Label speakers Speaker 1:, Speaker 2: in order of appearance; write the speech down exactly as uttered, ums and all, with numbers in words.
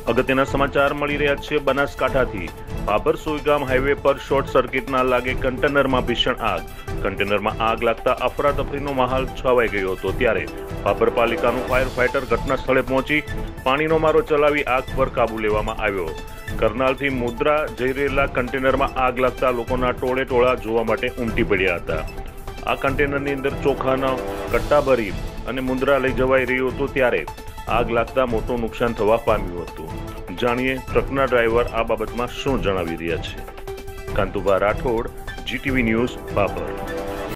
Speaker 1: અગત્યના સમાચાર મળી રહ્યા છે બનાસકાંઠાથી। બાબર સુઈગામ હાઈવે પર શોર્ટ સર્કિટના લાગે કન્ટેનરમાં ભીષણ આગ। કન્ટેનરમાં આગ લાગતા અફરાતફરીનો માહોલ છવાઈ ગયો હતો, ત્યારે બાબર પાલિકાનું ફાયર ફાઈટર ઘટના સ્થળે પહોંચી પાણીનો મારો ચલાવી આગ પર કાબુ લેવામાં આવ્યો। કરનાલથી મુદ્રા જઈ રહેલા કન્ટેનરમાં આગ લાગતા લોકોના ટોળે ટોળા જોવા માટે ઉમટી પડ્યા હતા। આ કન્ટેનરની અંદર ચોખાનો કટ્ટા ભરી અને મુદ્રા લઈ જવાઈ રહ્યું હતું, ત્યારે આગ લાગતા મોટું નુકસાન થવા પામ્યું હતું। જાણીએ ટ્રકના ડ્રાઈવર આ બાબતમાં શું જણાવી રહ્યા છે। Kantubha Rathod, GTV news, Babur.